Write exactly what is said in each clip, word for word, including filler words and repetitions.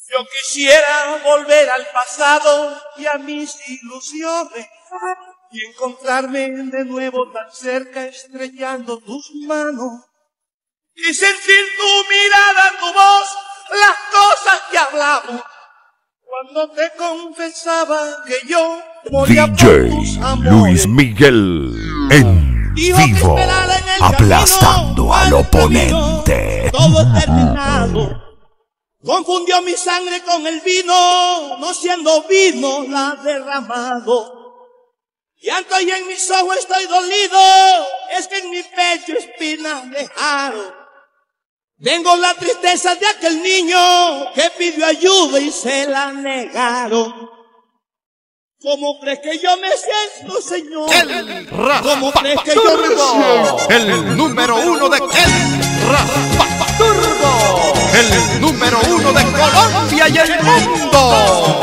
Yo quisiera volver al pasado y a mis ilusiones y encontrarme de nuevo tan cerca estrechando tus manos y sentir tu mirada, tu voz, las cosas que hablamos cuando te confesaba que yo moría D J Luis Miguel en vivo, aplastando al oponente. Todo es terminado. Confundió mi sangre con el vino, no siendo vino la ha derramado. Llanto y en mis ojos estoy dolido, es que en mi pecho espinas dejaron. Tengo la tristeza de aquel niño que pidió ayuda y se la negaron. ¿Cómo crees que yo me siento, señor? El ¿Cómo crees que yo me siento? El número uno de el Raspa Turbo, el número uno de Colombia y el mundo.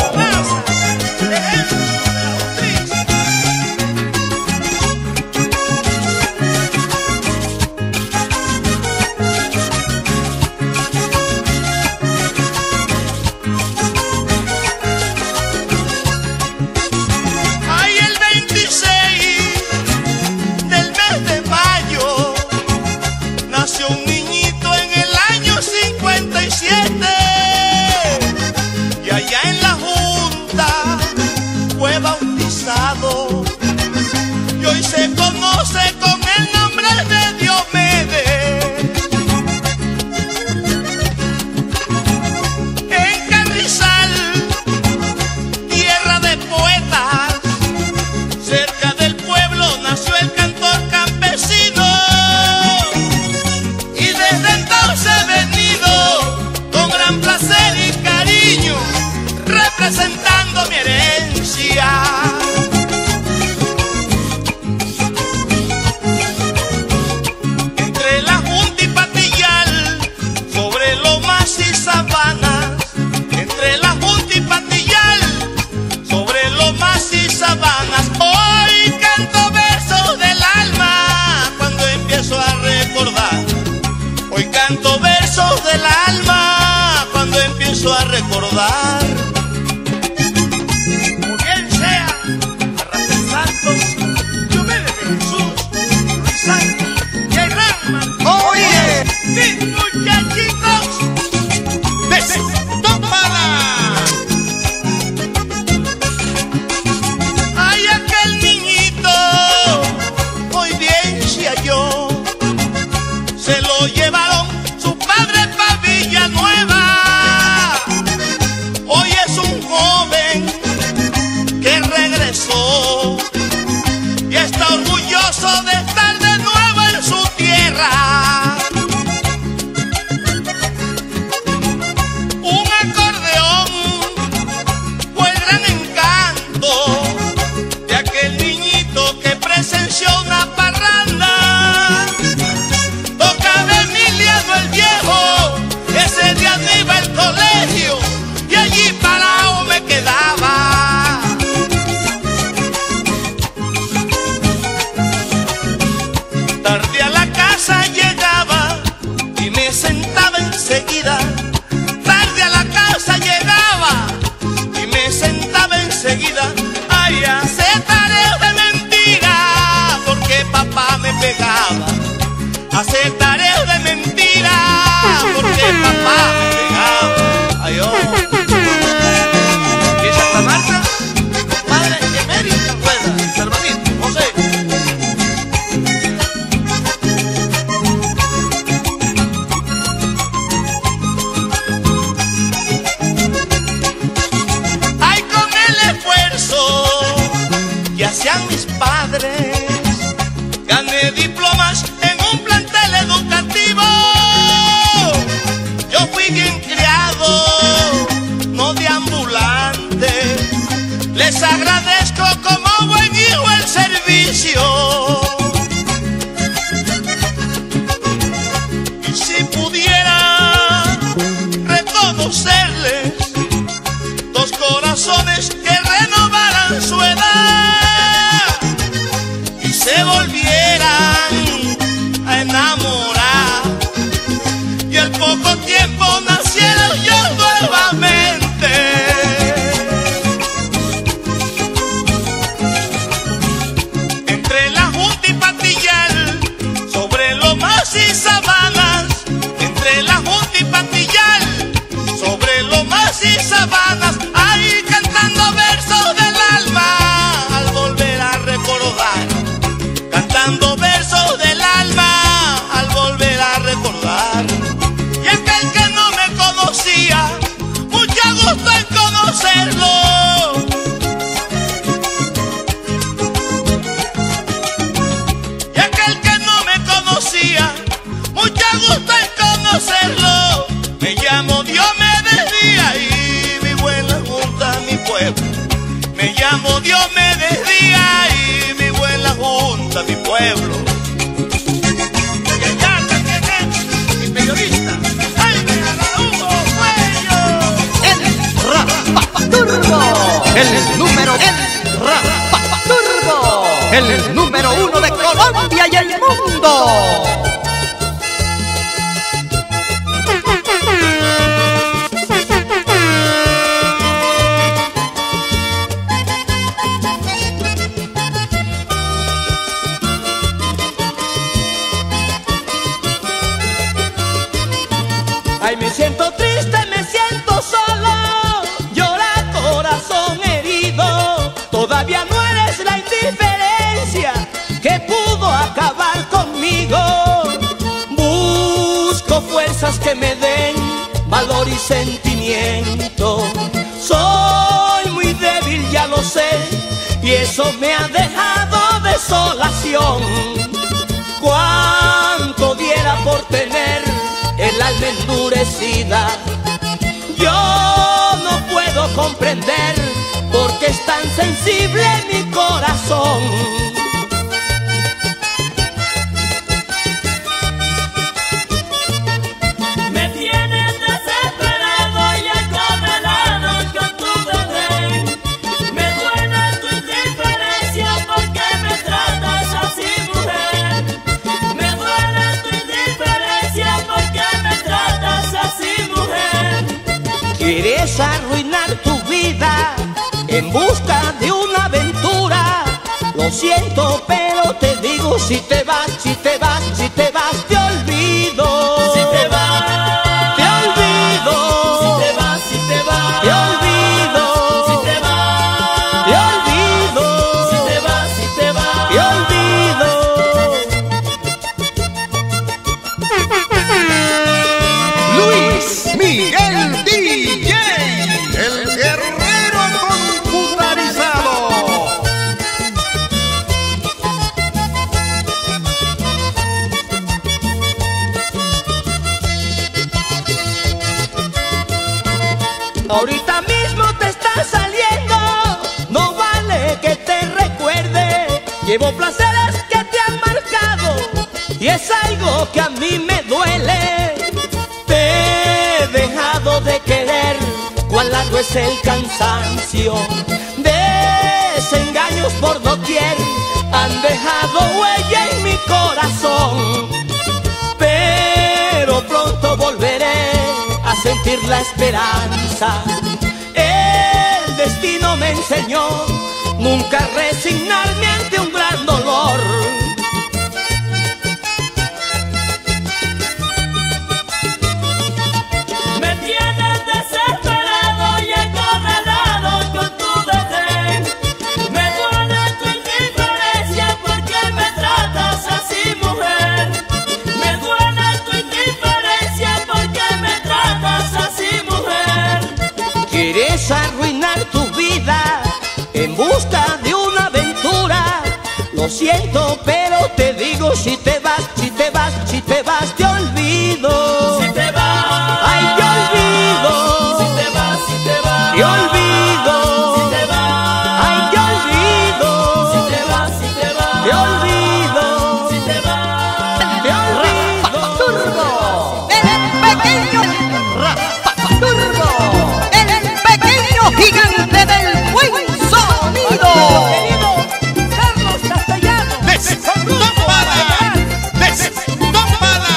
Y hoy se conoce con el nombre de Diomedes. En Carrizal, tierra de poetas, cerca del pueblo nació el cantor campesino. Y desde entonces he venido con gran placer y cariño, representando mi herencia. Hoy canto versos del alma cuando empiezo a recordar. Hoy canto versos del alma cuando empiezo a recordar. Como bien sea, Arrastre Santos, Diomedes de Jesús, Luis Santos y el Ramman. Oye, mis muchachitos, besito para. Se lo llevaron sus padres pa' Villanueva. Hoy es un joven que regresó y está orgulloso de estar de nuevo en su tierra. Un acordeón fue el gran encanto de aquel niñito que presenció una parranda. Ese día me iba al colegio y allí parado me quedaba. Tarde a la casa llegaba y me sentaba enseguida. Tarde a la casa llegaba y me sentaba enseguida. Ay, hacer tareas de mentira porque papá me pegaba. Hacer tareas de mentira porque papá me pegaba. Ay, oh. Y en Santa Marta, mi compadre Emérito Rueda, mi hermanito José. Ay, con el esfuerzo que hacían mis padres, gané diplomas en un plantel educativo. Yo fui bien criado, no de ambulante. Les agradezco como buen hijo el servicio. Y si pudiera reconocerles dos corazones que renovaran su edad y se volvieran a enamorar, y al poco tiempo nacieron yo nuevamente. Me llamo Diomedes Díaz y vivo en la Junta, mi pueblo. Y allá también es mi periodista, Jaime Araújo Cuello. El Rafaturbo, el número el Rafaturbo, el número uno de Colombia y el mundo. Ay, me siento triste, me siento solo, llora corazón herido. Todavía no eres la indiferencia que pudo acabar conmigo. Busco fuerzas que me den valor y sentimiento. Soy muy débil, ya lo sé, y eso me ha dejado desolación. Cuánto diera por tener el alma endurecida. Yo no puedo comprender por qué es tan sensible mi corazón. Me tienes desesperado y acorralado con tu desdén. Me duele tu indiferencia porque me tratas así, mujer. Me duele tu indiferencia porque me tratas así, mujer. Quieres arruinar tu vida en busca de una aventura. Lo siento, pero te digo, si te vas, si te vas, si te vas, te olvido. Si te vas, te olvido. Si te vas, si te vas, te olvido. Si te vas, te olvido. Si te vas, si te vas, te olvido. Luis Miguel D J, el guerrero computarizado. Ahorita mismo te está saliendo, no vale que te recuerde. Llevo placeres que te han marcado y es algo que a mí me duele. Te he dejado de querer, cuán largo es el cansancio. Desengaños por doquier han dejado huella en mi corazón. Pero pronto volveré a sentir la esperanza. El destino me enseñó nunca resignarme ante un gran dolor. Me tienes desesperado y acorralado con tu desdén. Me duele tu indiferencia porque me tratas así, mujer. Me duele tu indiferencia porque me tratas así, mujer. Quieres arruinar tu vida en busca de una aventura. Lo siento, pero te digo, si te vas, si te vas, si te vas, te olvido. Si te vas, ay, te olvido. Si te vas, si te vas, te olvido. Si te vas, ay, te olvido. Si te vas, si te vas, te olvido. Si te vas, te olvido. Turbo, el pequeño Rafaturbo, el pequeño gigante del buen sonido. Querido Carlos Castellano, ¡Destómpala! ¡Destómpala!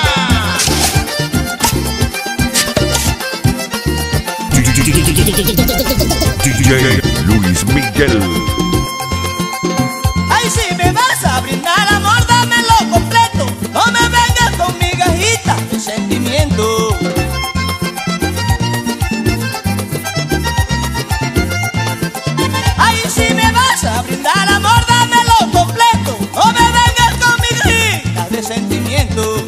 D J Luis Miguel. ay, si me vas a brindar amor, dámelo completo. No me vengas con migajitas de sentimiento. Ay, si me vas a brindar amor, dámelo completo. No me vengas con migajitas de sentimiento.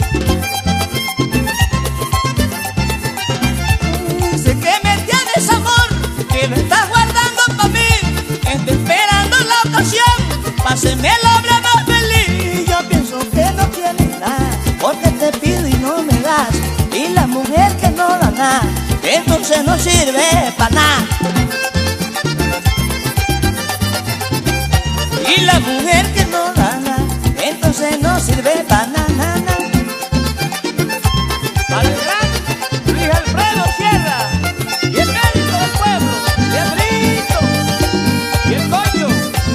Sé que me tienes amor, que lo estás guardando para mí. Estoy esperando la ocasión, páseme el hombre más feliz. Yo pienso que no tienes nada, porque te pido y no me das. Y la mujer que no da nada, entonces no sirve para nada. Y la mujer que no gana, entonces no sirve para nada. Para el gran Luis Alfredo Sierra y el médico del pueblo, Teatrito y el coño.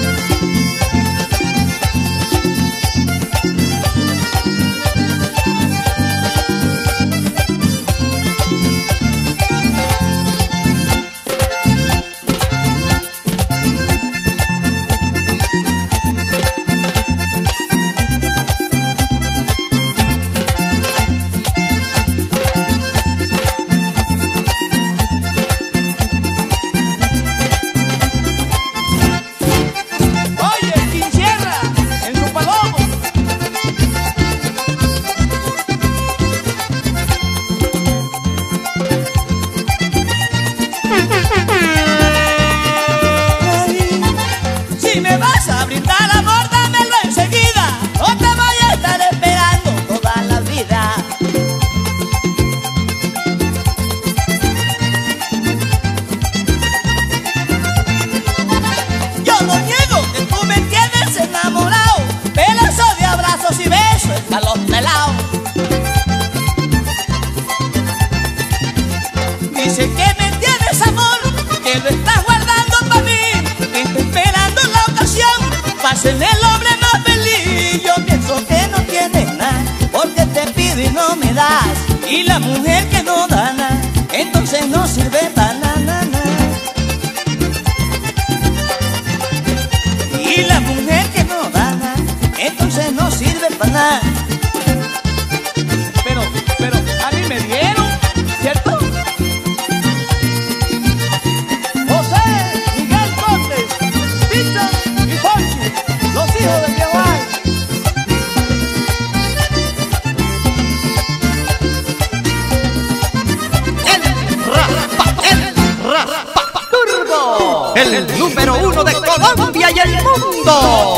Dice que me tienes amor, que lo estás guardando para mí, que está esperando la ocasión para ser el hombre más feliz. Yo pienso que no tienes nada, porque te pido y no me das. Y la mujer que no da nada, entonces no sirve para nada. Y la mujer que no da nada, entonces no sirve para nada. Pero, pero, a mí me dieron, ¿cierto? Los hijos de Jehová. El Rafa, el Rafa Turbo, el número uno de Colombia y el mundo.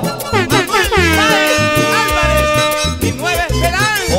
Álvarez y Nueva Esperanza.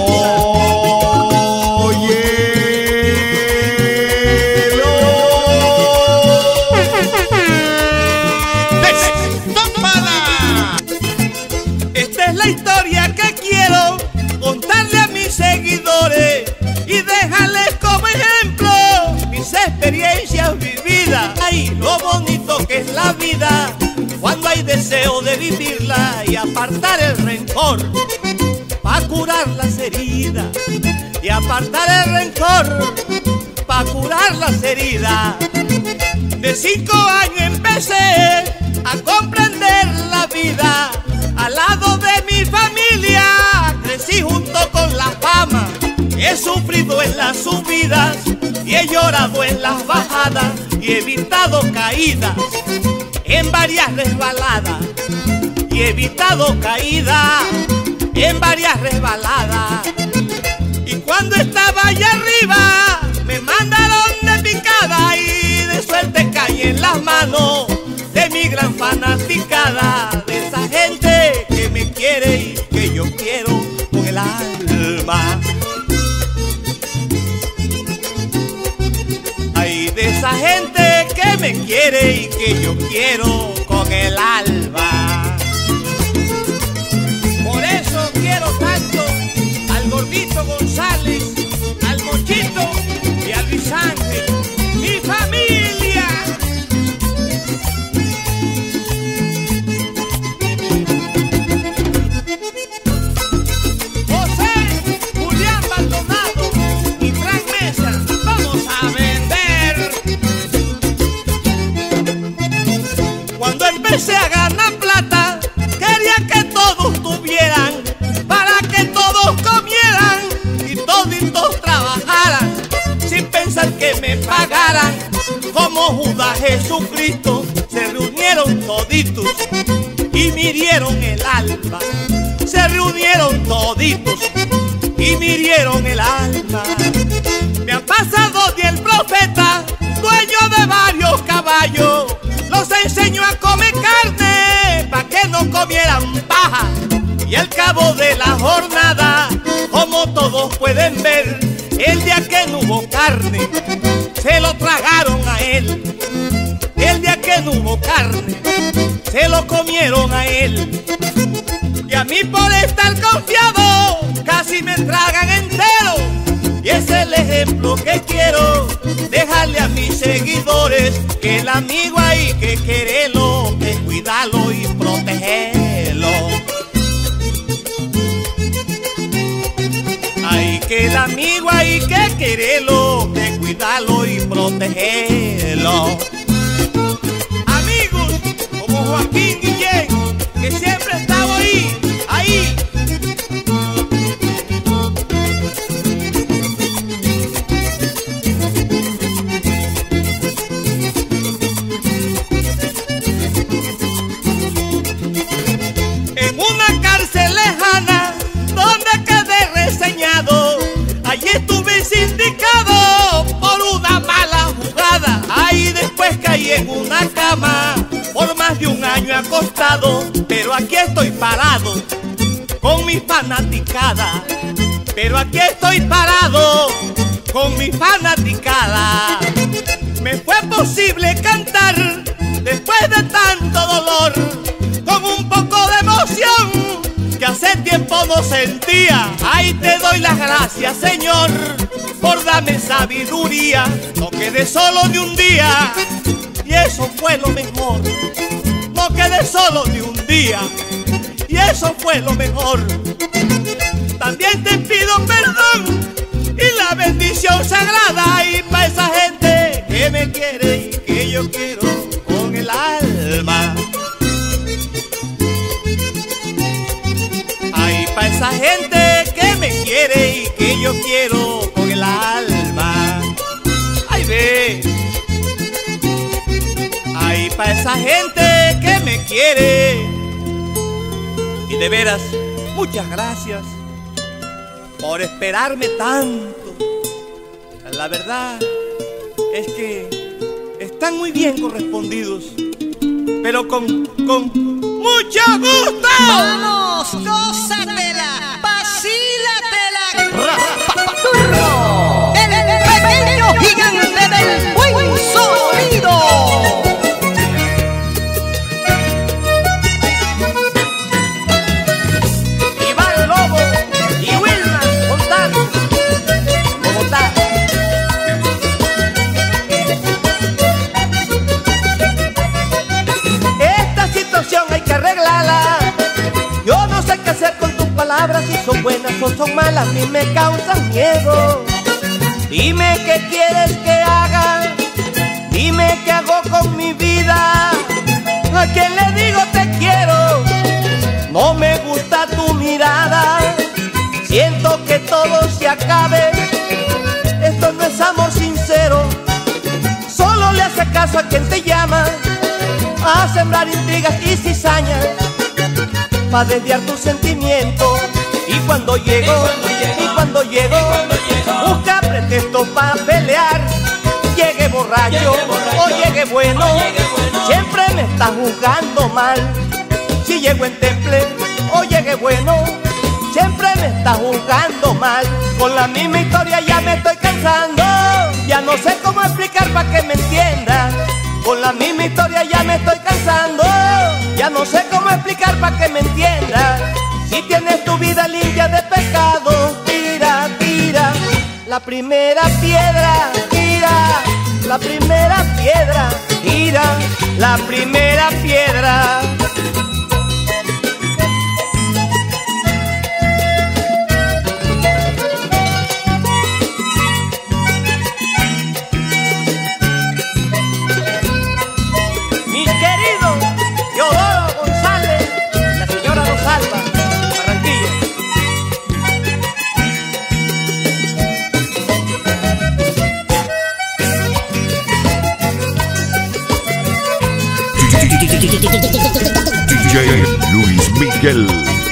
Esta es la historia que quiero contarle a mis seguidores y dejarles como ejemplo mis experiencias vividas. Ay, lo bonito que es la vida cuando hay deseo de vivirla y apartar el rencor pa' curar las heridas, y apartar el rencor pa' curar las heridas. De cinco años empecé a comprender la vida. Al lado de mi familia crecí junto con la fama. He sufrido en las subidas y he llorado en las bajadas y he evitado caídas en varias resbaladas. Y he evitado caídas en varias resbaladas. Y cuando estaba allá arriba me mandaron de picada y de suerte caí en las manos de mi gran fanaticada, de esa gente que me quiere y que yo quiero con el alma. Ay, de esa gente que me quiere y que yo quiero con el alma. Por eso quiero tanto al Gordito González, al Mochito y a Luis Ángel, mi familia. Empecé a ganar plata, quería que todos tuvieran, para que todos comieran y toditos trabajaran, sin pensar que me pagaran. Como Judas Jesucristo, se reunieron toditos y mirieron el alma. Se reunieron toditos y mirieron el alma. Me han pasado de el profeta, dueño de varios caballos. Los enseñó a comer carne pa' que no comieran paja. Y al cabo de la jornada, como todos pueden ver, el día que no hubo carne, se lo tragaron a él. El día que no hubo carne, se lo comieron a él. Y a mí por estar confiado casi me tragan entero. Y es el ejemplo que quiero dejarle a mis seguidores, que el amigo hay que quererlo, que cuidarlo y protegerlo. Hay que el amigo hay que quererlo, que cuidarlo y protegerlo. Amigos como Joaquín Guillén, que siempre estaba ahí, ahí. En una cárcel lejana donde quedé reseñado, allí estuve sindicado por una mala jugada. Ahí después caí en una cama por más de un año acostado, pero aquí estoy parado con mi fanaticada. Pero aquí estoy parado con mi fanaticada. Me fue posible cantar después de tanto dolor, con un poco de emoción que hace tiempo no sentía. Ay, te doy las gracias, Señor, por darme sabiduría. No quedé solo de un día, y eso fue lo mejor. No quedé solo de un día, y eso fue lo mejor. También te pido perdón y la bendición sagrada, y para esa gente que me quiere y que yo quiero con el alma. Ay, para esa gente que me quiere y que yo quiero con el alma. Ay, ve. Ay, para esa gente que me quiere. Y de veras, muchas gracias por esperarme tanto. La verdad es que están muy bien correspondidos, pero con, con mucho gusto. ¡Vamos! ¡Gózatela! ¡Vacílatela! ¡Rapaturro! ¡El pequeño gigante del buen sonido! Iván Lobo y Wilma Fontana, Bogotá. Esta situación hay que arreglarla. Yo no sé qué hacer con tus palabras, si son buenas o son malas, a mí me causan miedo. Dime qué quieres que haga, dime qué hago con mi vida. ¿A quién le digo te quiero? No me gusta tu mirada, siento que todo se acabe. Esto no es amor sincero, solo le hace caso a quien te llama a sembrar intrigas y cizañas, pa' desviar tus sentimientos. Y cuando llego, y cuando llego, busca pretextos para pelear. Llegue borracho o llegue bueno, siempre me está juzgando mal. Si llego en temple o llegue bueno, siempre me está juzgando mal. Con la misma historia ya me estoy cansando, ya no sé cómo explicar para que me entiendas. Con la misma historia ya me estoy cansando, ya no sé cómo explicar para que me entiendas. Si tienes tu vida limpia de pecado, tira, tira la primera piedra, tira la primera piedra, tira la primera piedra. Mis queridos Teodoro González, la señora Rosalba, Barranquilla. D J Luis Miguel.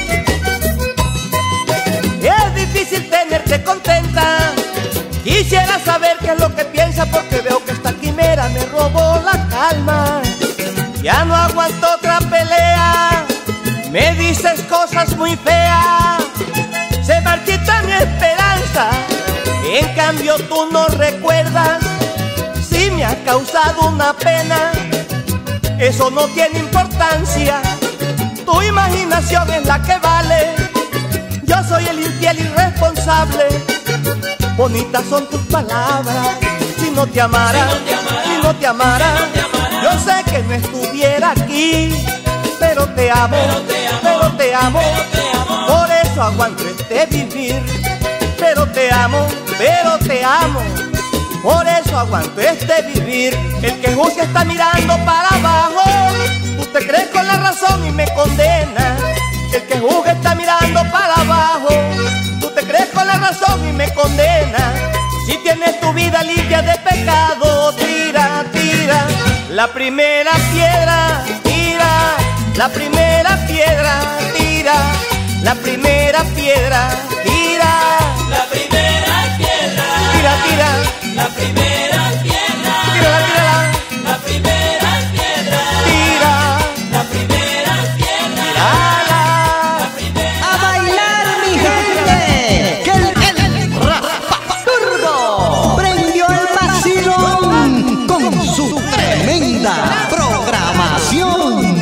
Es difícil tenerte contenta, quisiera saber qué es lo que piensa, porque veo que esta quimera me robó la calma. Ya no aguanto otra pelea, me dices cosas muy feas, se marchita mi esperanza, en cambio tú no recuerdas si me ha causado una pena eso no tiene importancia. Tu imaginación es la que vale. Yo soy el infiel irresponsable. Bonitas son tus palabras. Si no te amara, si no te amara, yo sé que no estuviera aquí. Pero te amo, pero te amo, por eso aguanto este vivir. Pero te amo, pero te amo, por eso aguanto este vivir. El que juzga está mirando para abajo. Tú te crees con la razón y me condenas. El que juzga está mirando para abajo. Tú te crees con la razón y me condenas. Si tienes tu vida limpia de pecado, tira, tira la primera piedra, tira la primera piedra, tira la primera piedra, tira La primera piedra, tira, tira, la primera piedra, tírala, tírala, la primera piedra, tira, la primera piedra, tírala. la primera. A bailar, mi gente, que el, el Rappaturbo prendió el vacilón con su tremenda programación.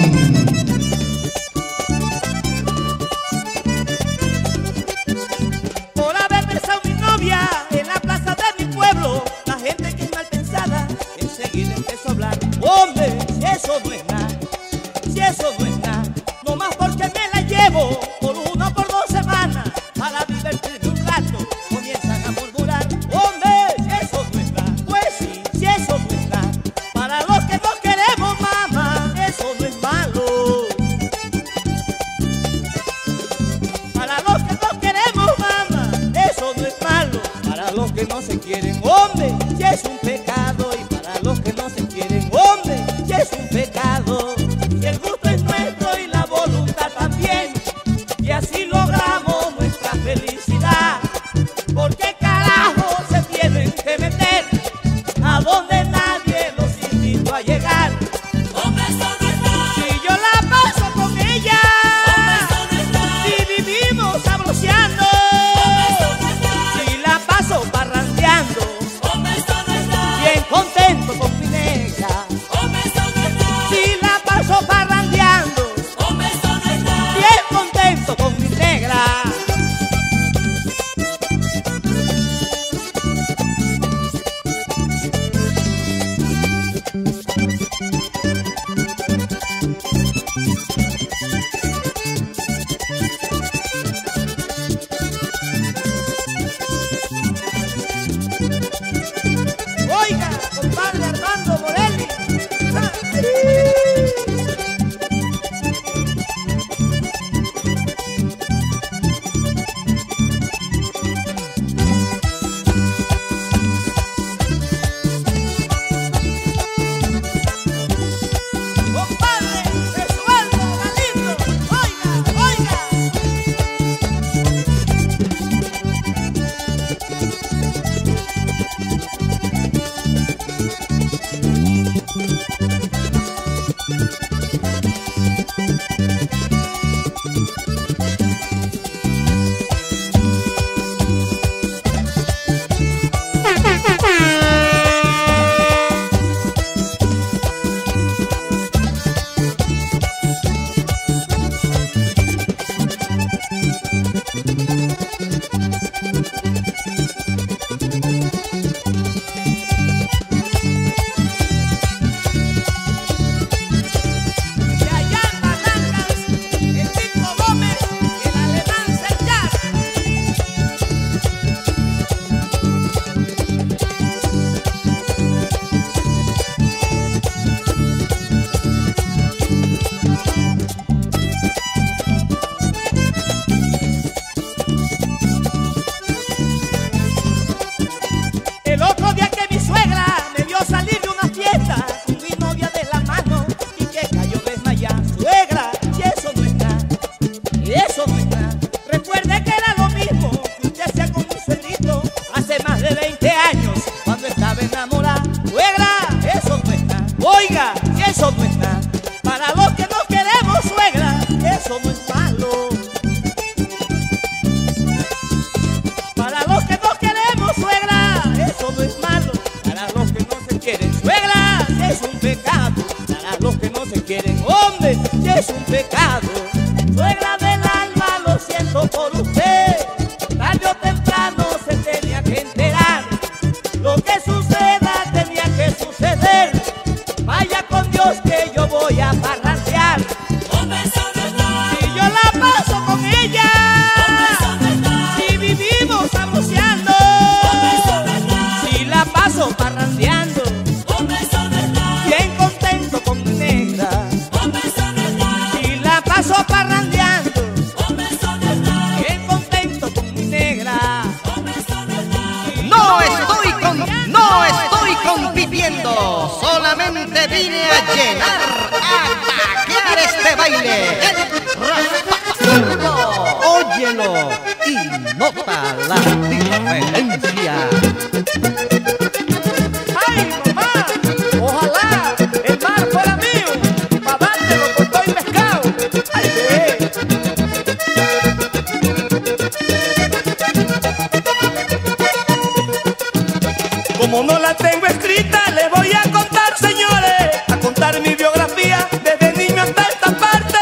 Por haber besado a mi novia en la plaza de mi pueblo, la gente que es mal pensada enseguida empezó a hablar. Hombre, si eso no es nada, si eso no es nada, no más porque me la llevo por una o por dos semanas para divertirme un rato, comienzan a murmurar. Hombre, si eso no es nada, pues sí, si eso no es nada, para los que no queremos, mamá, eso no es malo. Para los que no queremos, mamá, eso no es malo. Para los que no se quieren, hombre, si es un pecado. Y para los que no se quieren, hombre, si es un pecado. Y el gusto es nuestro y la voluntad también, y así logramos nuestra felicidad. ¿Por qué carajo se tienen que meter a donde nadie los invitó a llegar? Hombre, eso no es nada, Si yo la paso con ella, eso no es nada, si vivimos sabroseando, eso no es nada, si la paso parrandeando, hombre, eso no es nada, bien contento con mi negra. hombre, eso no es nada, Si la paso parrandeando, hombre, eso no es nada. bien contento con mi negra. Oiga, compadre Armando Morelli. ¡Ah! Compadre Jesualdo Galindo, oiga, oiga. Y allá en Barrancas, el Tito Gómez y el alemán Serrat. El otro día que mi suegra me vio salir de una fiesta con mi novia de la mano y que cayó desmayada. Suegra, y eso no es nada, y eso no es nada. Recuerde que era lo mismo que usted hacía con mi suegrito hace más de veinte años cuando estaba enamorada. Suegra, eso no es nada. Oiga, y eso no es nada. Para los que no queremos, suegra, eso no es malo. Para los que no queremos, suegra, eso no es malo. Para los que no se quieren, suegra, es un pecado. Para los que no se quieren, hombre, ya es un pecado. Suegra del alma, lo siento por usted, tarde o temprano se tenía que enterar. Lo que suceda tenía que suceder. Vaya con Dios que yo voy a parrandear. Si yo la paso con ella, si vivimos sabroseando, si la paso parrandeando, bien contento con mi negra. Si la paso parrandeando, bien contento con mi negra. No estoy con, no estoy compitiendo, solamente vine a llenar, a taquear este baile. El Rafa óyelo y nota la diferencia. ¡Ay, mamá! Ojalá el mar fuera mío, pa' dártelo con todo el pescado. ¡Ay, bebé! Como no la tengo escrita, les voy a contar, señores, a contar mi biografía desde niño hasta esta parte.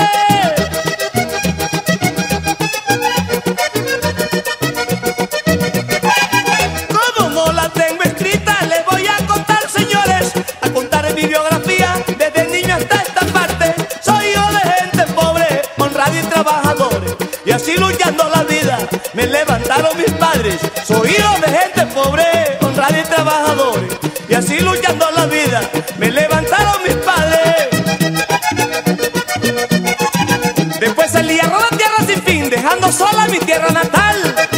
Como no la tengo escrita, les voy a contar, señores, a contar mi biografía desde niño hasta esta parte. Soy hijo de gente pobre, honrada y trabajadores, y así luchando la vida me levantaron mis padres. Soy hijo de gente pobre, honrada y trabajadores, y así luchando la vida me levantaron mis padres. Después salí a rodar tierra sin fin, dejando sola mi tierra natal.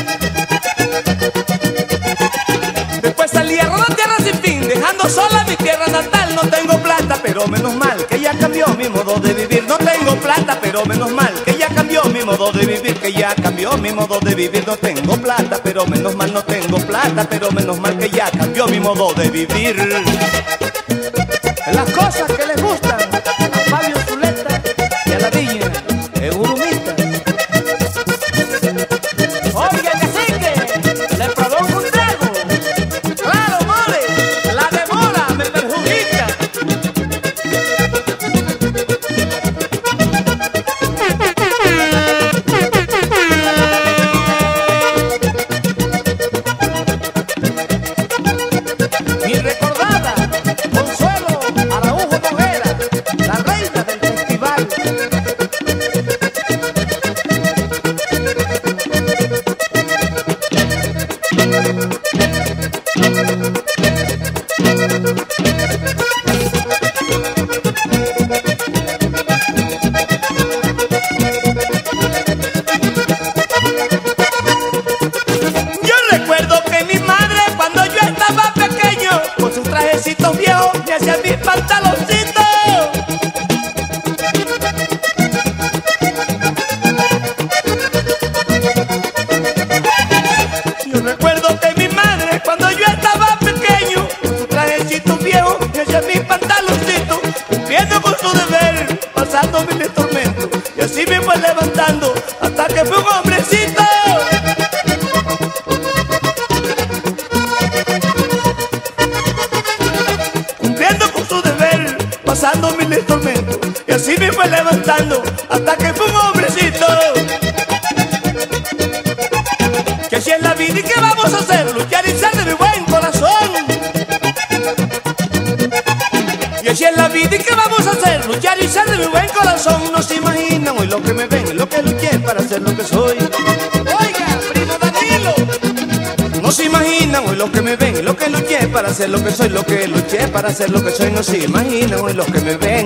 Después salí a rodar tierra sin fin, dejando sola mi tierra natal. No tengo plata, pero menos mal que ya cambió mi modo de vivir. No tengo plata, pero menos mal que ya cambió mi modo de vivir. Que ya cambió mi modo de vivir. No tengo plata, pero menos mal. No tengo plata, pero menos mal que ya cambió mi modo de vivir. Las cosas que les gustan a Fabio Zuleta y a la Viña, el urumista. Oiga, cacique, le provoco un trago. Claro, mole, la demora me perjudica. Mi recordada Consuelo Araujo Noguera, la reina del festival. Yo recuerdo que mi madre, cuando yo estaba pequeño, con sus trajecitos viejos me hacía mis pantaloncitos. Yo recuerdo que mi madre, cuando yo estaba pequeño, con sus trajecitos viejos me hacía mis pantaloncitos, cumpliendo con su deber, pasando mis tormentos, y así me fue levantando hasta que fui un hombrecito. Cumpliendo con su deber, pasando miles tormentos, y así me fue levantando hasta que fue un hombrecito. Que así es la vida y qué vamos a hacer, luchar y ser de mi buen corazón. Y así es la vida y qué vamos a hacer, luchar y ser de mi buen corazón. No se imaginan hoy lo que me ven, lo que luché para ser lo que soy. Oiga, primo Danilo, no se imaginan hoy lo que me ven, lo que luché para ser lo que soy, lo que luché para ser lo que soy. No se imaginan hoy lo que me ven,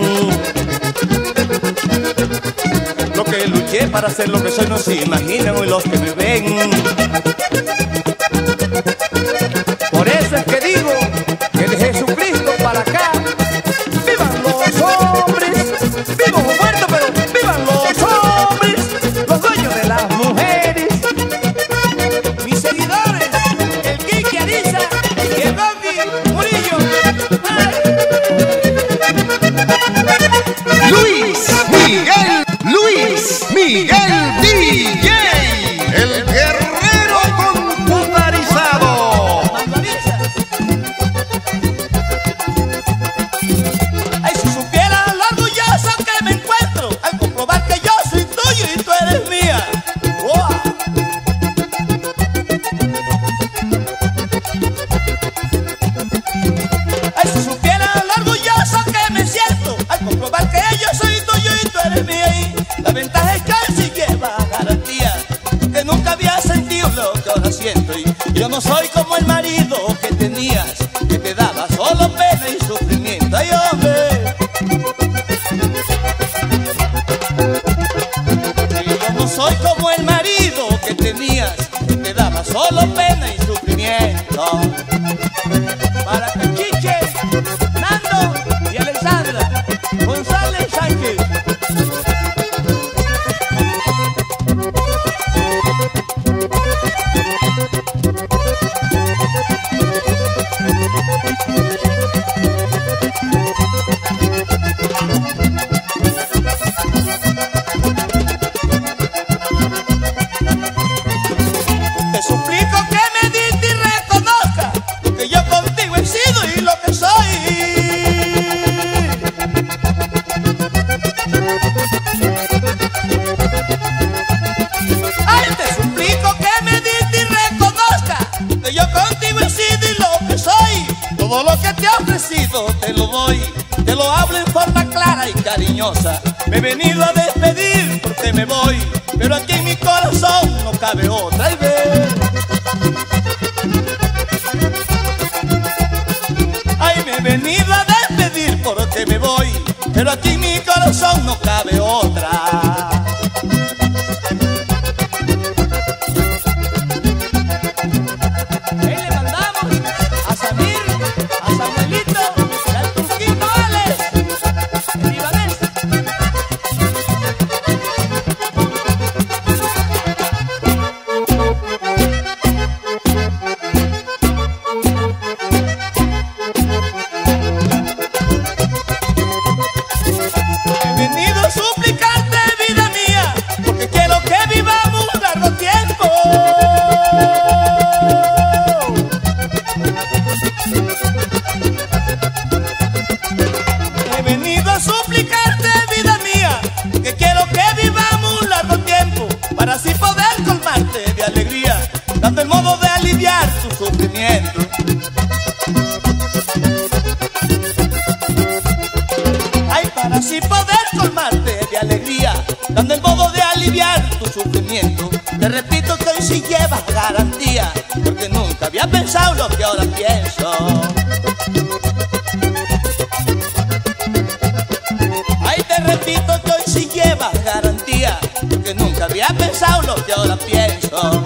lo que luché para ser lo que soy. No se imaginan hoy los que me ven. Por eso es que digo que de Jesucristo para acá, vivan los hombres, vivos o muertos, pero vivan los hombres, los dueños de las mujeres. Mis seguidores, el Kiki Ariza y el Gogi Murillo. Luis Miguel, Luis Miguel D J, el guerrero con Yo no soy como el marido que tenías, que te daba solo pena y sufrimiento. Ay, hombre. Y yo no soy como el marido que tenías, que te daba solo pena y sufrimiento. Para Cachiche, Nando y Alexandra González Sánchez. Te suplico que me diste y reconozca lo que yo contigo he sido y lo que soy. Ay, te suplico que me diste y reconozca que yo contigo he sido y lo que soy. Todo lo que te he ofrecido te lo doy, te lo hablo en forma clara y cariñosa. Me he venido a despedir porque me voy, pero aquí en mi corazón no cabe otra. Y ve. Ay, me he venido a despedir porque me voy, pero aquí en mi corazón no cabe otra. Ahí le mandamos a Samir, a Samuelito y al Turquito Alex, el libanés. He venido a suplicarte, vida mía, porque quiero que vivamos un largo tiempo. He venido a suplicarte, vida mía, porque quiero que vivamos un largo tiempo, para así poder colmarte de alegría, dando el modo de aliviar tu sufrimiento. Ay, para así poder colmarte de alegría, dando el modo de aliviar tu sufrimiento. Te repito que hoy sí llevas garantía, porque nunca había pensado lo que ahora pienso. Ay, te repito que hoy sí llevas garantía, porque nunca había pensado lo que ahora pienso.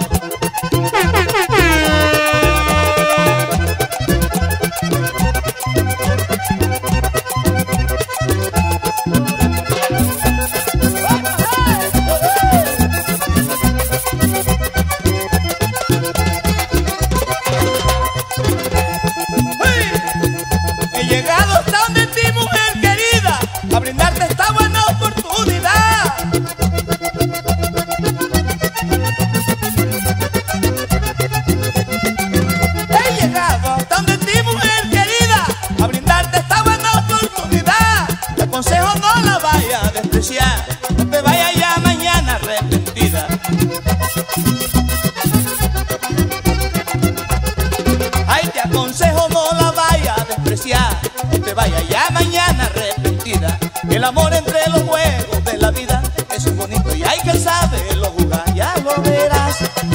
He llegado hasta donde ti, mujer querida, a brindarte esta buena oportunidad. He llegado hasta donde ti, mujer querida, a brindarte esta buena oportunidad. Te aconsejo no la vayas a despreciar, no te vayas ya mañana arrepentida. Ay, te aconsejo no la vayas a despreciar, no te vayas ya mañana arrepentida. El amor entre los juegos de la vida es bonito y hay que saberlo jugar, ya lo verás.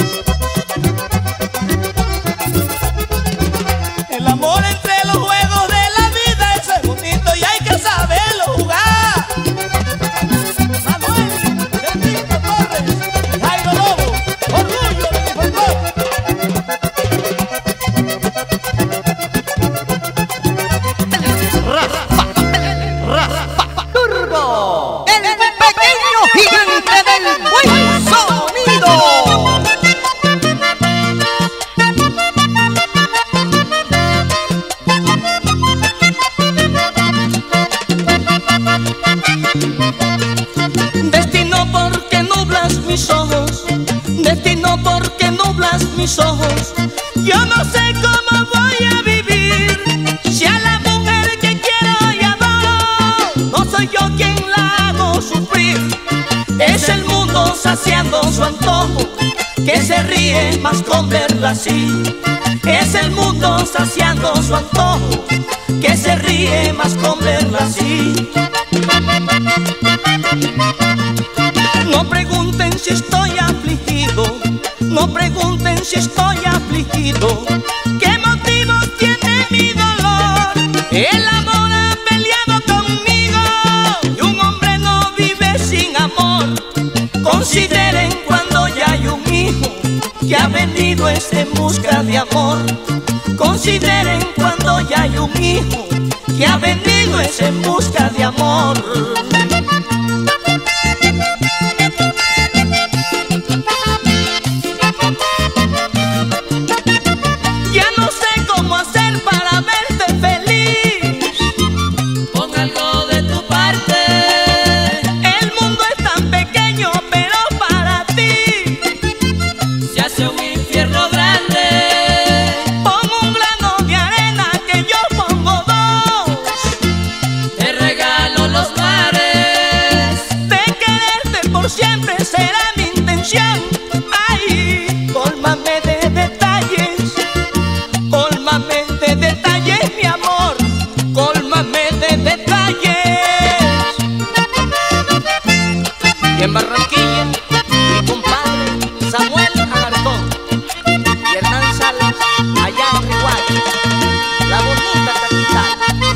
El amor entre los juegos de la vida es bonito y hay que saberlo jugar. Manuel, Enrique Torres, Jairo Lobo, orgullo de mi folclore. Turbo, el pequeño gigante del buen sonido. Destino porque nublas mis ojos, destino porque nublas mis ojos. Yo no sé cómo voy a vivir si a la mujer que quiero y adoro no soy yo quien la hago sufrir. Es el mundo saciando su antojo, que se ríe más con verla así. Es el mundo saciando su antojo, que se ríe más con verla así. No pregunten si estoy afligido, no pregunten si estoy afligido? ¿Qué motivos tiene mi dolor? El amor ha peleado conmigo y un hombre no vive sin amor. Consideren cuando ya hay un hijo que ha venido es en busca de amor. Consideren cuando ya hay un hijo que ha venido es en busca de amor. Ya no sé cómo hacer para verte feliz. Pon algo de tu parte. El mundo es tan pequeño, pero para ti Se hace un infierno grande. pon un grano de arena que yo pongo dos. Te regalo los mares. De quererte por siempre será mi intención. Ay, cólmame de detalles, cólmame de detalles, mi amor, cólmame de detalles. Y en Barranquilla, mi compadre Samuel Alarcón y Hernán Salas, allá en Riguayo, la bonita capital.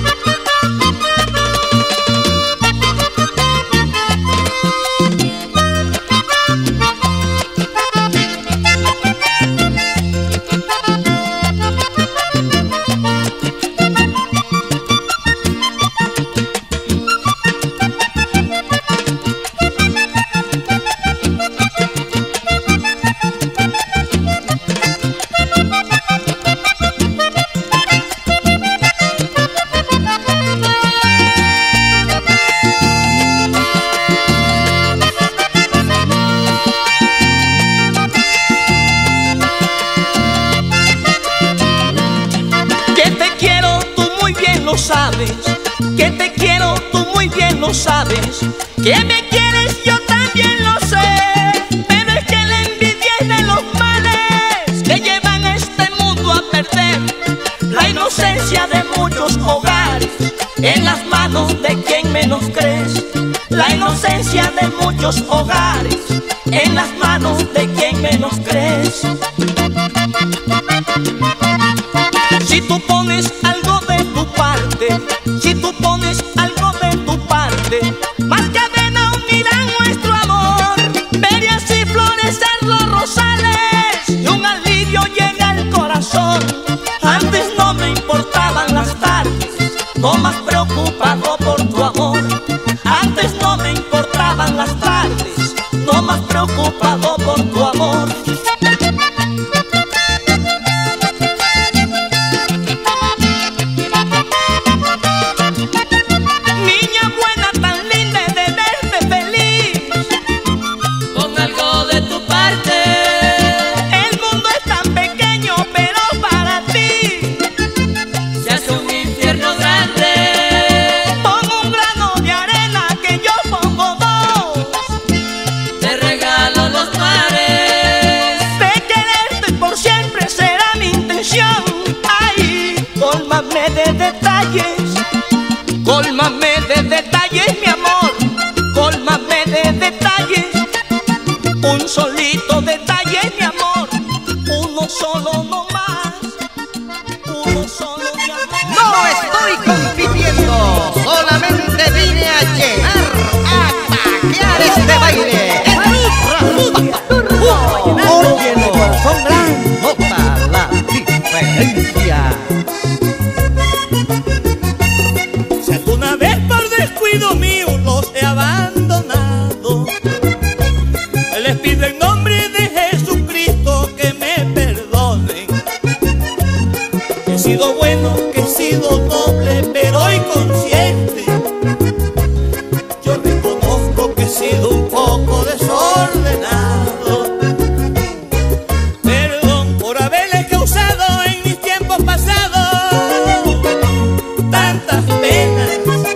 Que te quiero, tú muy bien lo sabes. Que te quiero, tú muy bien lo sabes. Que me quieres, yo también lo sé. Pero es que la envidia es de los males que llevan a este mundo a perder la inocencia de muchos hogares en las manos de quien menos crees. La inocencia de muchos hogares en las manos de quien menos crees. Si tú pones algo de tu parte, si tú pones algo de tu parte, más cadena unirá nuestro amor. Ver así florecer los rosales y un alivio llega al corazón. Antes no me importaban las tardes, no más preocupado por tu amor. Antes no me importaban las tardes, no más preocupado por tu amor. Niña buena, tan linda de verte feliz. Pon algo de tu parte. El mundo es tan pequeño, pero para ti Se hace un infierno grande. pon un grano de arena que yo pongo dos. Te regalo los mares. De quererte por siempre será mi intención. Ay, cólmame de detalles, cólmame de detalles, mi amor, cólmame de detalles. Un solito detalle, mi amor, uno solo no más, uno solo mi amor. No estoy compitiendo, solamente vine a llenar, a paquear este baile. Óyelo, con gran nota la diferencia. Si alguna vez por descuido mío los he abandonado, les pido en nombre de Jesucristo que me perdonen. Que he sido bueno, que he sido noble, pero hoy consciente. Yo reconozco que he sido un poco desordenado. Perdón por haberles causado en mis tiempos pasados tantas penas.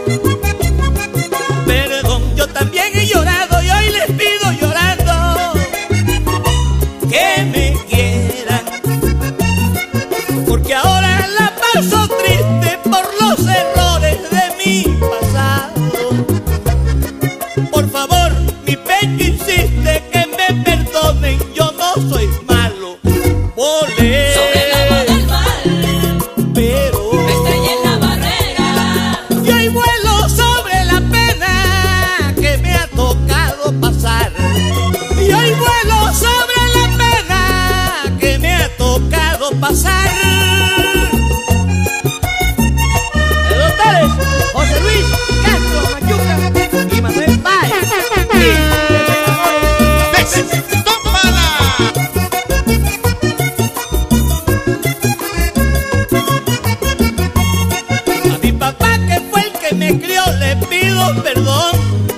Perdón, yo también he llorado y hoy les pido llorando que me quieran, porque ahora la paso triste por los errores de mi pasado. Por favor, mi pecho insiste que me perdonen, yo no soy malo. le pido perdón,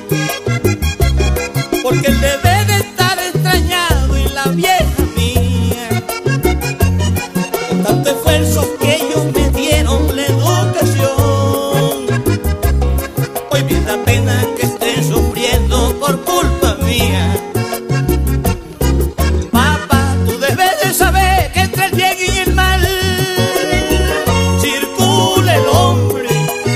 porque él debe de estar extrañado y la vieja mía, con tanto esfuerzo que ellos me dieron la educación, hoy bien da pena que esté sufriendo por culpa mía. Papá, tú debes de saber que entre el bien y el mal circula el hombre,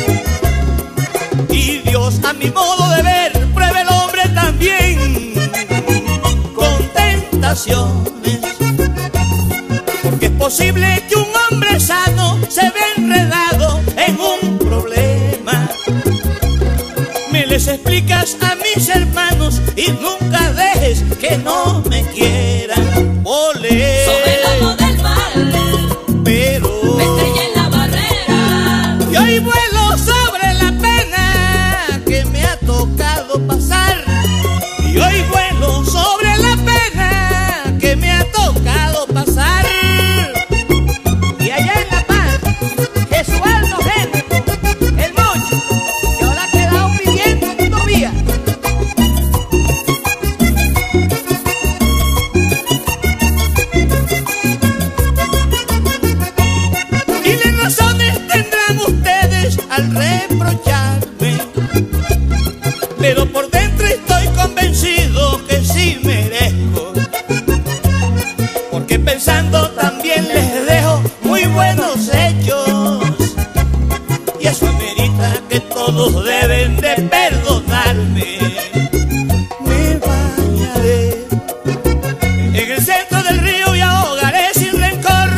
y Dios, a mi modo de ver, pruebe el hombre también con tentaciones, porque es posible que un hombre sano se ve enredado en un problema. Me les explicas a mis hermanos y nunca dejes que no me quieran. Olé. Sobre el lomo del mal, Pero me estrellé en la barrera. y hoy vuelo sobre la pena que me ha tocado pasar. Y hoy vuelo sobre la pena que me ha tocado pasar. Y allá en La Paz, Jesualdo Género, el Mocho, que ahora ha quedado pidiendo todavía. Y las razones tendrán ustedes al reprocharme, pero por dentro estoy convencido que sí merezco, porque pensando también les dejo muy buenos hechos, y eso amerita que todos deben de perdonarme. Me bañaré en el centro del río y ahogaré sin rencor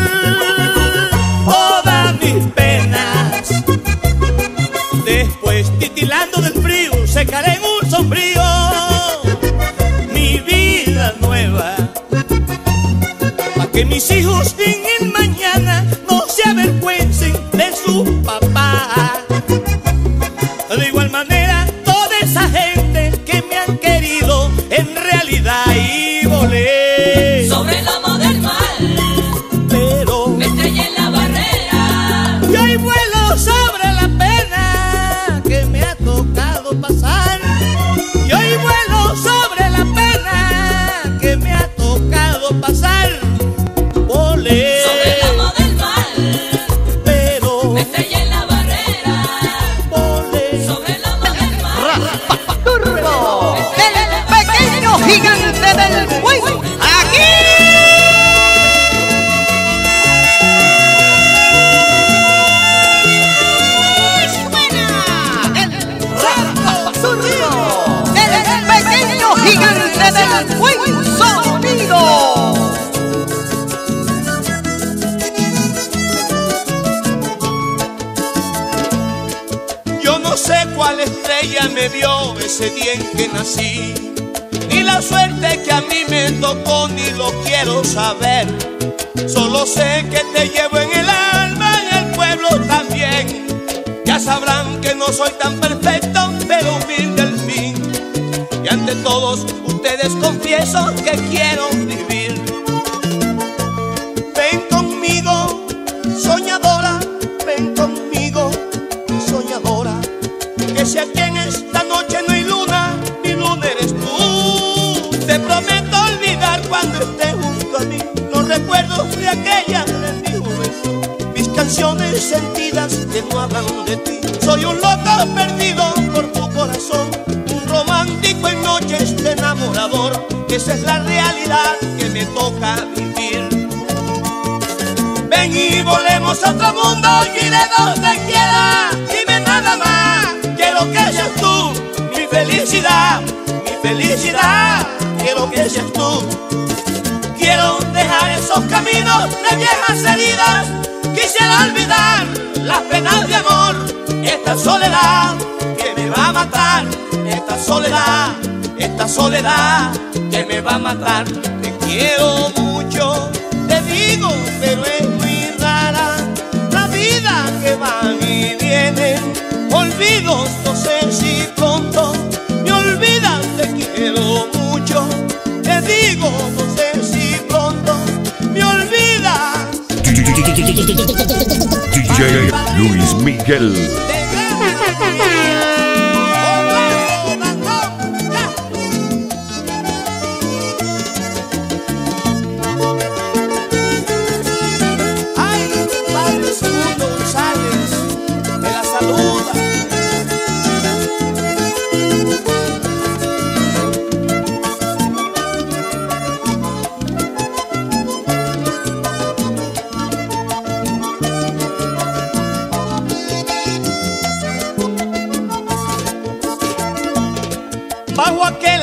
todas mis penas. Después, titilando del frío, secaré en un sombrío mi vida nueva, pa' que mis hijos en el mañana no se avergüencen de su papá. De igual manera, toda esa gente que me han querido en realidad y volé. Sobre el lomo del mal, Pero me estrellé en la barrera. y hoy vuelo sobre la pena que me ha tocado pasar. Y hoy vuelo sobre la pena que me ha tocado pasar. Volé. Sobre el lomo del mal, Pero me estrellé en la barrera. volé. Sobre el lomo del mal, Turbo, el pequeño gigante del fuego. Aquí. Suena el Rafa Turbo, el pequeño gigante del fuego. Sonido. Yo no sé cuál estrella me vio ese día en que nací, ni la suerte que a mí me tocó, ni lo quiero saber. Solo sé que te llevo en el alma, en el pueblo también. Ya sabrán que no soy tan perfecto, pero humilde al fin. Y ante todos ustedes confieso que quiero vivir. Ven conmigo, soñadora, ven conmigo, soñadora, que si aquí en esta noche no hay luna, mi luna eres tú. Te prometo olvidar cuando estés junto a mí los recuerdos de aquella de mi juventud, mis canciones sentidas que no hablan de ti. Soy un loco perdido por tu corazón, un romántico en noches de enamorador. Esa es la realidad que me toca vivir. Ven y volemos a otro mundo, y iré donde quiera. Dime nada más, quiero que seas tú mi felicidad, mi felicidad. Quiero que seas tú. Quiero dejar esos caminos de viejas heridas. Quisiera olvidar las penas de amor, esta soledad que me va a matar, esta soledad, esta soledad que me va a matar. Te quiero mucho, te digo, pero es muy rara la vida que van y vienen. Olvidos, no sé si pronto me olvidas. Te quiero mucho, te digo, no sé si pronto me olvidas. D J Luis Miguel. Te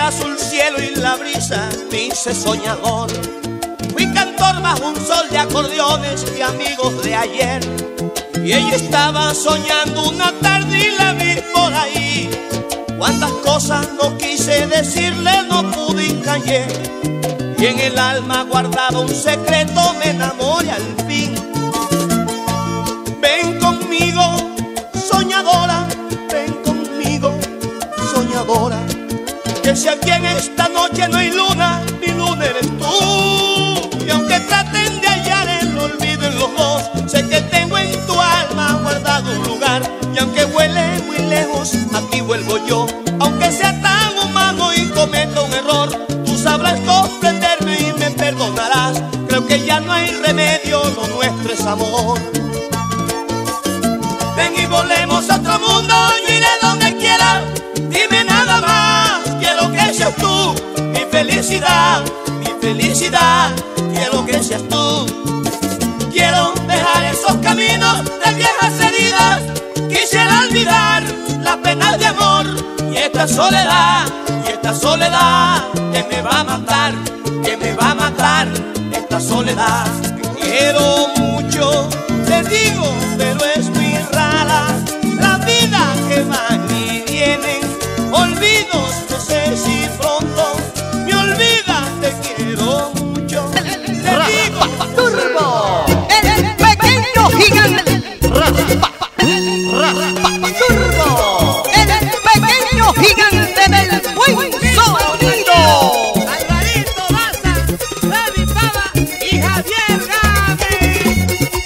azul cielo y la brisa me hice soñador. Fui cantor bajo un sol de acordeones y amigos de ayer. Y ella estaba soñando una tarde y la vi por ahí. Cuántas cosas no quise decirle, no pude y callé. Y en el alma guardaba un secreto, me enamoré al fin. Ven conmigo, soñadora, ven conmigo, soñadora, que si aquí en esta noche no hay luna, mi luna eres tú. Y aunque traten de hallar el olvido en los dos, sé que tengo en tu alma guardado un lugar. Y aunque huele muy lejos, aquí vuelvo yo. Aunque sea tan humano y cometa un error, tú sabrás comprenderme y me perdonarás. Creo que ya no hay remedio, lo nuestro es amor. Ven y volemos a otro mundo, yo iré donde quiera. Dime nada más, quiero que seas tú mi felicidad, mi felicidad. Quiero que seas tú. Quiero dejar esos caminos de viejas heridas. Quisiera olvidar las penas de amor y esta soledad, y esta soledad que me va a matar, que me va a matar esta soledad. Te quiero mucho, te digo, pero es muy rara la vida que van y vienen. Olvidos, no sé si pronto me olvidas. Te quiero mucho, te digo. Turbo, el pequeño gigante. Turbo, el pequeño gigante del buen sonido. Alvarito Daza, David Pava y Javier Gámez.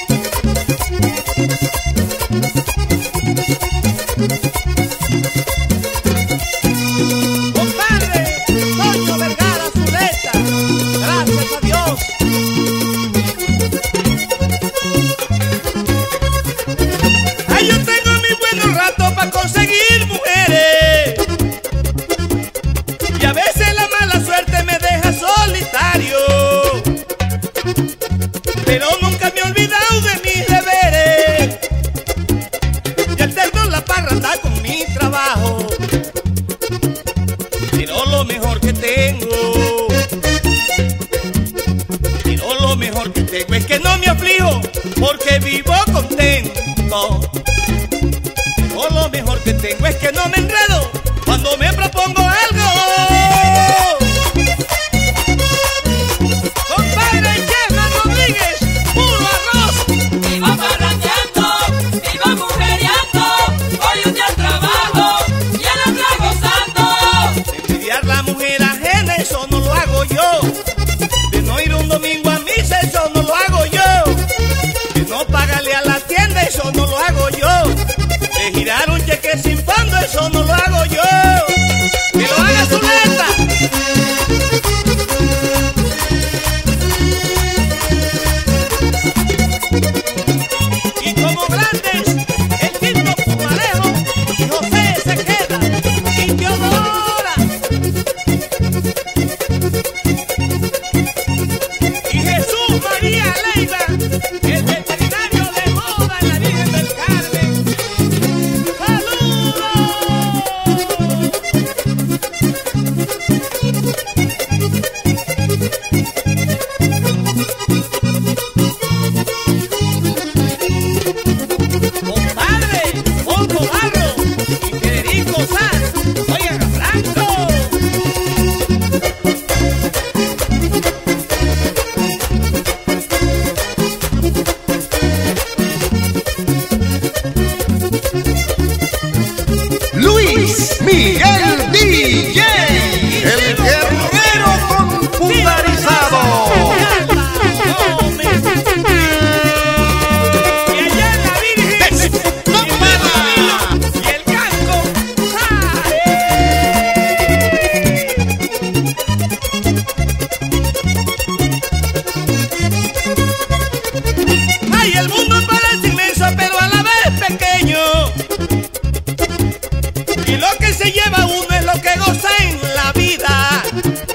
Compadre, Toño Vergara Zuleta, gracias a Dios. Ay, yo tengo mis buenos ratos para conseguir mujeres, y a veces la mala suerte me deja solitario, pero nunca me he olvidado de mis deberes, y alterno la parranda con mi trabajo. Pero lo mejor que tengo, pero lo mejor que tengo es que no me aflijo, porque vivo contento. Pero lo mejor que tengo es que no me enredo cuando me propongo algo. Compadre Chema Rodríguez, puro arroz. Vivo parrandeando, vivo mujeriando, hoy un día al trabajo y al otro gozando. Envidiar la mujer ajena, eso no lo hago yo. De no ir un domingo a misa, eso no lo hago yo. De no pagarle a la tienda, eso no lo hago yo. De girar un cheque sin fondo, eso no lo hago yo. Que lo haga Zuleta. Y como grandes, el Quinto Pumarejo y José se queda y Teodora y Jesús María Leiva, el veterinario de moda en la Virgen del Carmen. ¡Saludos! Compadre, Pongo Barro y Federico Sanz, oigan, Franco. Luis Miguel D J, el guerrero computarizado. Y allá en la Virgen, ¡No para! y el Canco, ay, el mundo parece inmenso, pero a la vez pequeño. Y lo que se lleva uno es lo que goza en la vida.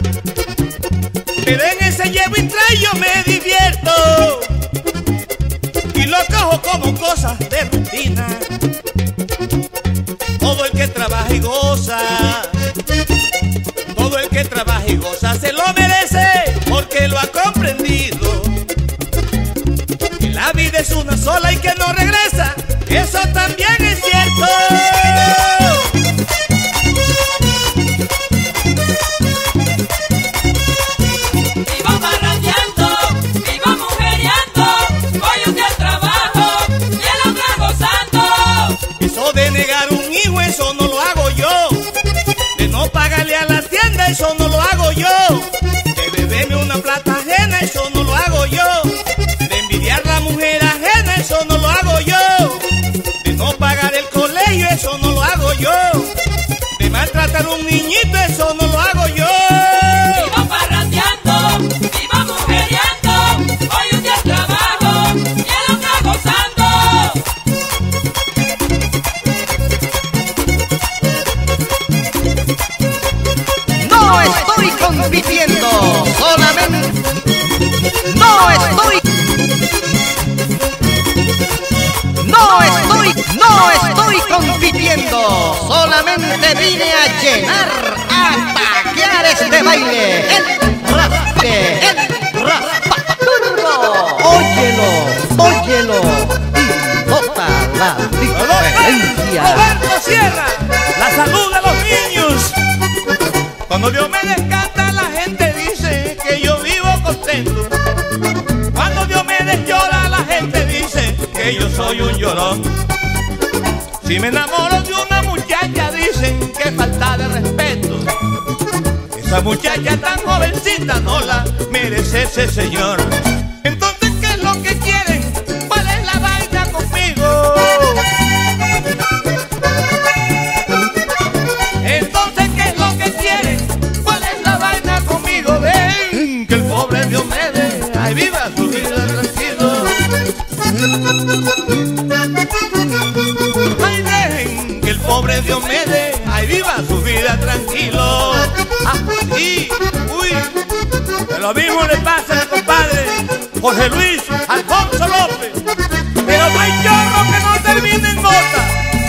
Pero en ese llevo y trae yo me divierto. Y lo cojo como cosas de rutina. Todo el que trabaja y goza, todo el trabaja y goza se lo merece, porque lo ha comprendido. Que la vida es una sola y que no regresa, eso también es cierto. Vivo parrandeando, vivo mujeriando, voy un día al trabajo y el otro gozando. Eso de negar un hijo, eso no lo hago yo. De no pagarle a la tienda, eso no lo hago yo. De beberme una plata ajena, eso no lo hago yo. De envidiar la mujer ajena, eso no lo hago yo. De no pagar el colegio, eso no lo hago yo. De maltratar a un niñito, eso no lo hago yo. Vivo parrandeando, vivo mujeriando, voy un día al trabajo y el otro gozando. No estoy compitiendo, solamente. No estoy. No estoy, no estoy compitiendo, solamente vine a llenar, a paquear este baile. El raspe, el raspaturbo. Óyelo, óyelo y nota la diferencia. Roberto Sierra, la salud de los niños. Cuando Dios me descanta, la gente dice que yo vivo contento. Cuando Dios me desllora, la gente dice que yo soy un llorón. Si me enamoro de una muchacha, dicen que falta de respeto. Esa muchacha tan jovencita no la merece ese señor. Entonces, ¿qué es lo que quieren? ¿Cuál es la vaina conmigo? Entonces, ¿qué es lo que quieren? ¿Cuál es la vaina conmigo? Ven, que el pobre Diomedes, ay, viva su vida tranquilo. Ay, ven, que el pobre Diomedes, ay, viva su vida tranquilo. Ah, sí, uy, que lo mismo le pasa al compadre Jorge Luis Alfonso López. Pero no hay chorro que no termine en mota.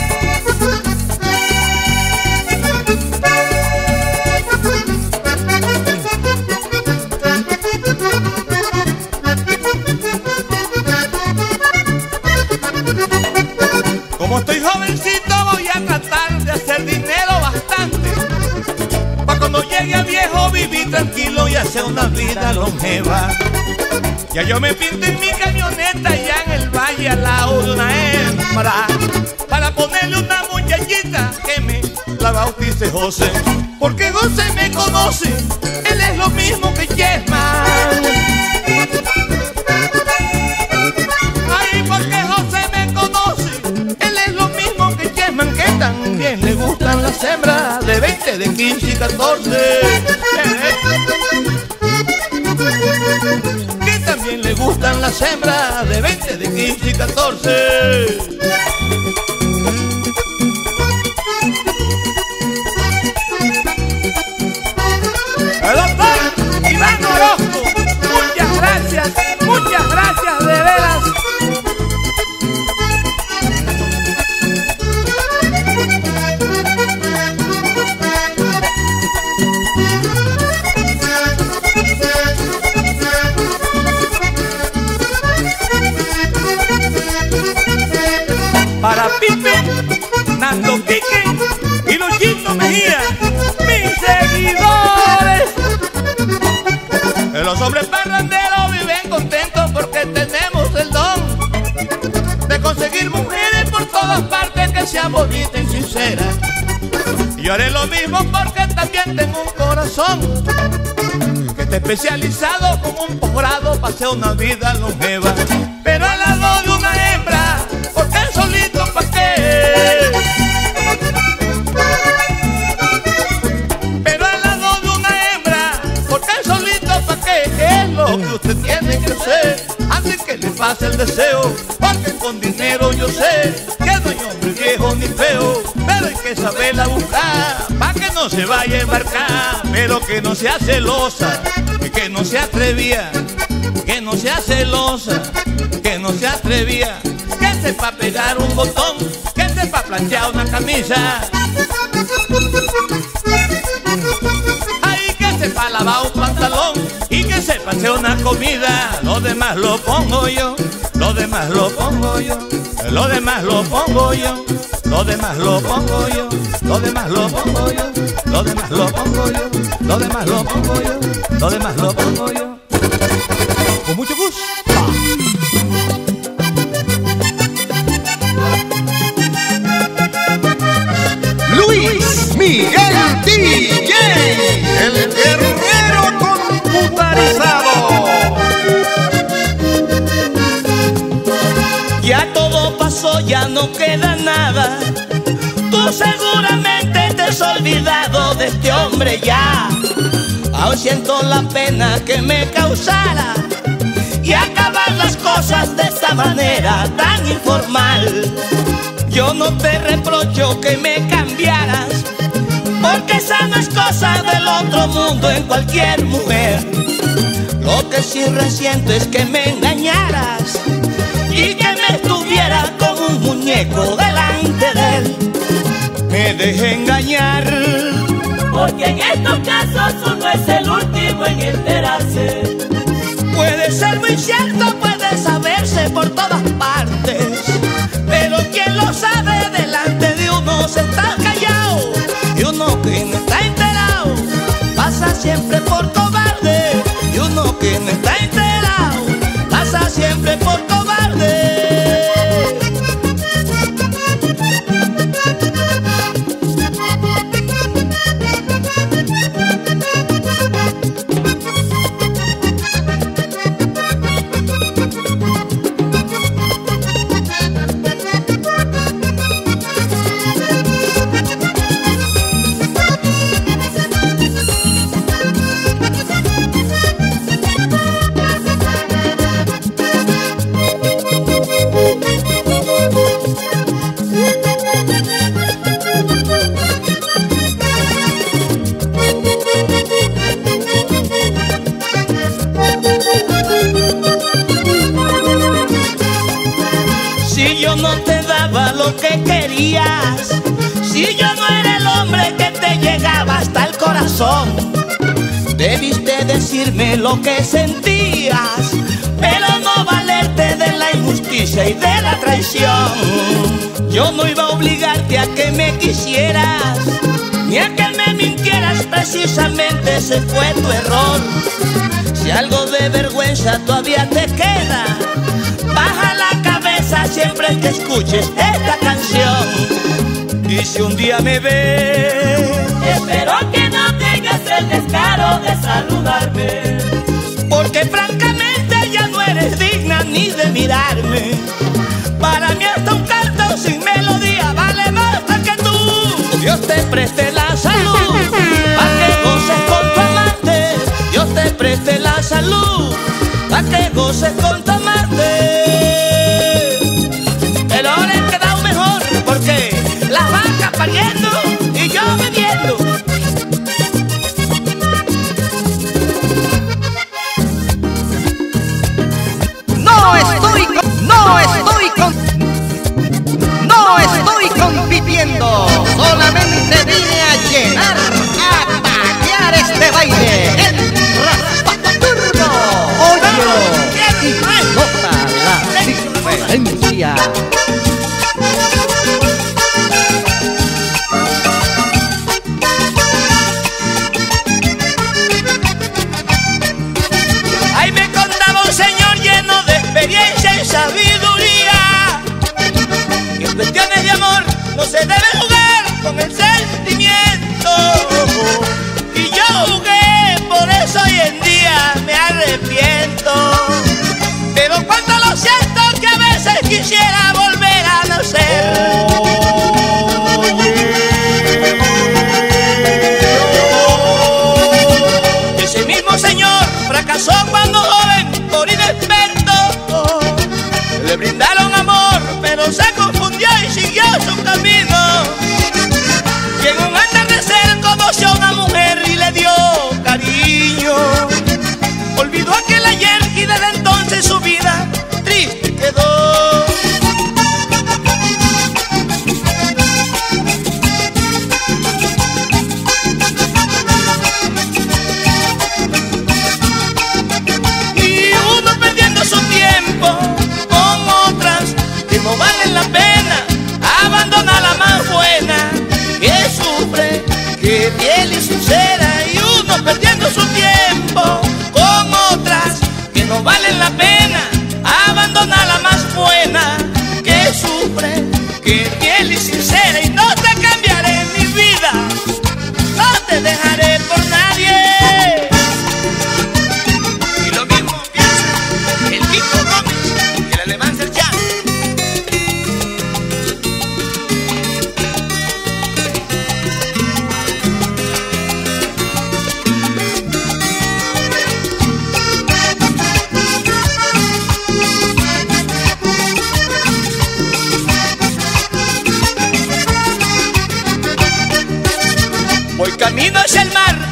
Como estoy jovencito, voy a tratar de hacer dinero bastante, para cuando llegue a viejo vivir tranquilo y hacer una vida longeva. Ya yo me pinto en mi camioneta allá en el valle al lado de una hembra, para ponerle una muchachita que me la bautice José, porque José me conoce, él es lo mismo que Chessman. Ay, porque José me conoce, él es lo mismo que Chessman, que también le gustan las hembras de veinte, de quince y catorce. Que también le gustan las hembras de veinte, de quince y catorce. El doctor Iván Orozco, muchas gracias, muchas gracias de veras. Para Pipe, Nando Quique y Luchito Mejía, mis seguidores. Los hombres parranderos viven contentos porque tenemos el don de conseguir mujeres por todas partes que sean bonitas y sinceras. Y yo haré lo mismo porque también tengo un corazón que está especializado como un posgrado para hacer una vida longeva. Pero al lado de una hembra, porque solito pa' qué. Pero al lado de una hembra, porque solito pa' qué. Es lo que usted tiene que hacer antes que le pase el deseo, porque con dinero yo sé que no hay hombre viejo ni feo, pero hay que saberla buscar pa' que no se vaya a embarcar. Pero que no sea celosa, que no se atrevía, que no sea celosa, que no se atrevía, que sepa pegar un botón, que sepa planchar una camisa. Ay, que sepa lavar un pantalón y que sepa hacer una comida. Lo demás lo pongo yo, lo demás lo pongo yo, lo demás lo pongo yo, lo demás lo pongo yo, lo demás lo pongo yo, lo demás lo pongo yo, lo demás lo pongo yo, lo demás lo pongo yo. Con mucho gusto. Luis Miguel D J, el guerrero computarizado. Ya todo pasó, ya no queda nada. Tú seguramente te has olvidado de este hombre ya. Aún siento la pena que me causara y acabar las cosas de esta manera tan informal. Yo no te reprocho que me cambiaras, porque esa no es cosa del otro mundo en cualquier mujer. Lo que sí resiento es que me engañaras y que me estuviera como un muñeco delante de él. Me dejé engañar, porque en estos casos uno es el último en enterarse. puede ser muy cierto, puede saberse por todas partes, pero quien lo sabe delante de uno se está callado, y uno que no está enterado pasa siempre por cobarde, y uno que no está enterado pasa siempre por cobarde. Si yo no te daba lo que querías, si yo no era el hombre que te llegaba hasta el corazón, debiste decirme lo que sentías, pero no valerte de la injusticia y de la traición. Yo no iba a obligarte a que me quisieras, ni a que me mintieras, precisamente ese fue tu error. Si algo de vergüenza todavía te queda, baja la cabeza siempre que escuches esta canción. Y si un día me ves, espero que no tengas el descaro de saludarme, porque francamente ya no eres digna ni de mirarme. Para mí hasta un canto sin melodía vale más que tú. Dios te preste la salud, pa' que goces con tu amante. Dios te preste la salud, pa' que goces con tu amante. Pero ahora he quedado mejor, porque las vacas pariendo y yo bebiendo. No estoy con, no estoy con, no estoy compitiendo, solamente vine a llenar, a paquear este baile, el Raspaturbo. Oye, y nota la diferencia. Ahí me contaba un señor lleno de experiencia y sabiduría, que en cuestiones de amor no se debe jugar con el sentimiento. Y yo jugué, por eso hoy en día me arrepiento. Pero cuando lo siento, que a veces quisiera volver a nacer. Ese mismo señor fracasó cuando joven por inexperto. Le brindaron amor, pero se confundió y siguió su camino. Y en un atardecer conoció a una mujer y le dio cariño. Olvidó aquel ayer y desde entonces su vida triste quedó.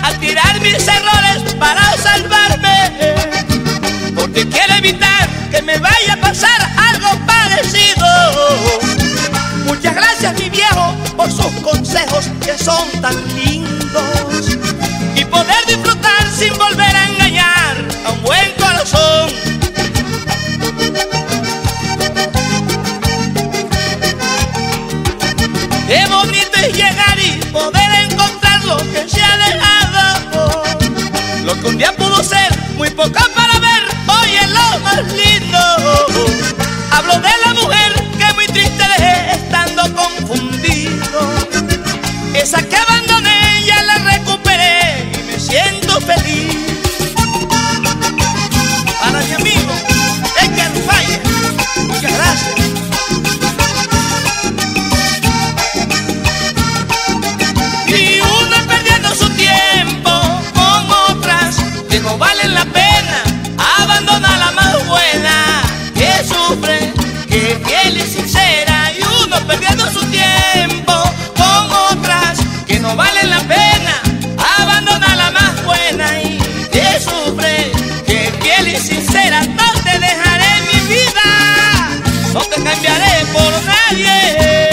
a tirar mis errores para salvarme, porque quiero evitar que me vaya a pasar algo parecido. Muchas gracias, mi viejo, por sus consejos que son tan lindos, y poder disfrutar sin volver a engañar a un buen corazón. Qué bonito es llegar y poder encontrar lo que se ha dejado. Lo que un día pudo ser muy poco para ver, hoy es lo más lindo. Hablo de la mujer que muy triste dejé estando confundido. Esa que abandoné ya la recuperé y me siento feliz. Para mi amigo Edgar Falla, muchas gracias. Y uno perdiendo su tiempo con otras que no valen la pena, abandona a la más buena, que sufre, que es fiel y sincera. Y uno perdiendo su tiempo con otras que no valen la pena, abandona a la más buena y que sufre, que es fiel y sincera. No te dejaré en mi vida, no te cambiaré por nadie.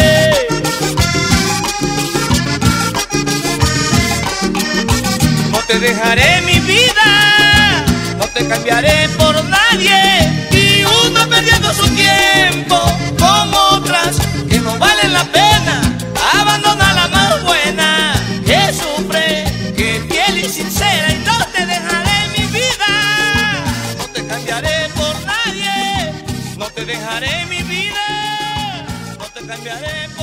No te dejaré en mi vida, no te cambiaré por nadie. Y uno perdiendo su tiempo con otras que no valen la pena, abandona a la más buena, que sufre, que es fiel y sincera. Y no te dejaré en mi vida, no te cambiaré por nadie. No te dejaré en mi vida, no te cambiaré por